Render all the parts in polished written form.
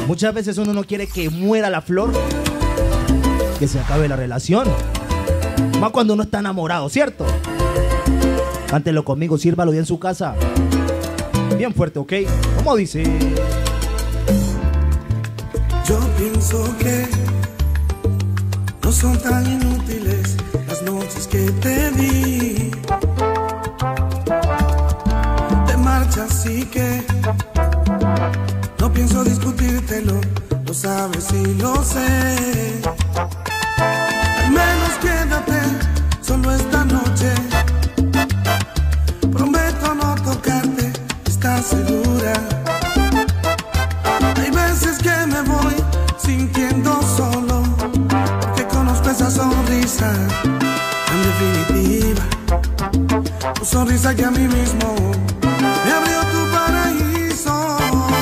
Muchas veces uno no quiere que muera la flor, que se acabe la relación. Más cuando uno está enamorado, ¿cierto? Cántelo conmigo, sírvalo ya en su casa. Bien fuerte, ¿ok? ¿Cómo dice? Yo pienso que no son tan inútiles las noches que te di. Te marchas y que no pienso discutírtelo, lo sabes y lo sé. Al menos quédate solo esta noche. Prometo no tocarte, ¿estás segura? Hay veces que me voy sintiendo solo, porque conozco esa sonrisa tan definitiva. Tu sonrisa que a mí mismo me abrió tu paraíso.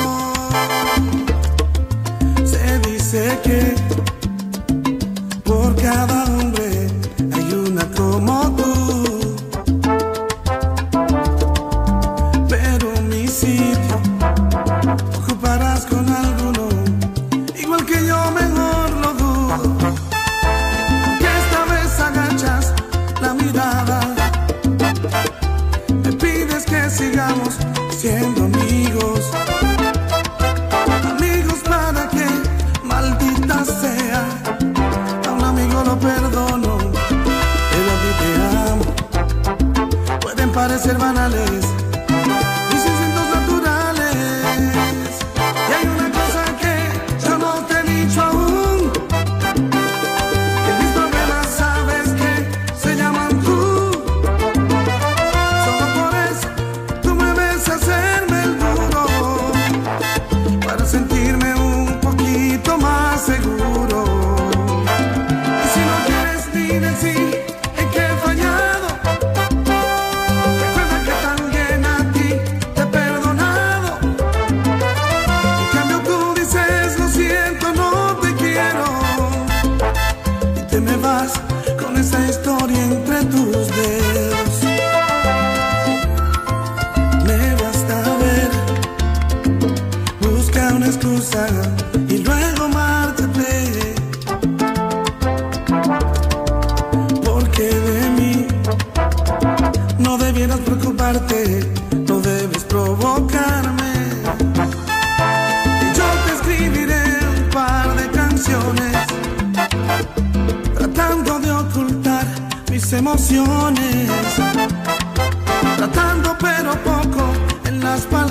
Se dice que por cada hombre hay una como tú, pero mi sitio ocuparás con alguno, igual que yo, mejor lo dudo. Que esta vez agachas la mirada, me pides que sigamos siendo amigos. Amigos para que, maldita sea, a un amigo lo perdono, pero a ti te amo. Pueden parecer banales mis instintos naturales. Y hay una cosa que yo no te he dicho aún, que mis problemas sabes que se llaman tú. Solo por eso tú me ves hacerme el duro, para sentirme un poquito más seguro. Y si no quieres ni decir en qué he fallado, recuerda que también a ti te he perdonado. En cambio tú dices lo siento, no te quiero, y te me vas con esa historia entre tus dedos. Me basta ver, busca una excusa y luego márchate, porque de mí no debieras preocuparte, no debes provocarme. Y yo te escribiré un par de canciones, tratando de ocultar mis emociones, tratando pero poco en las palabras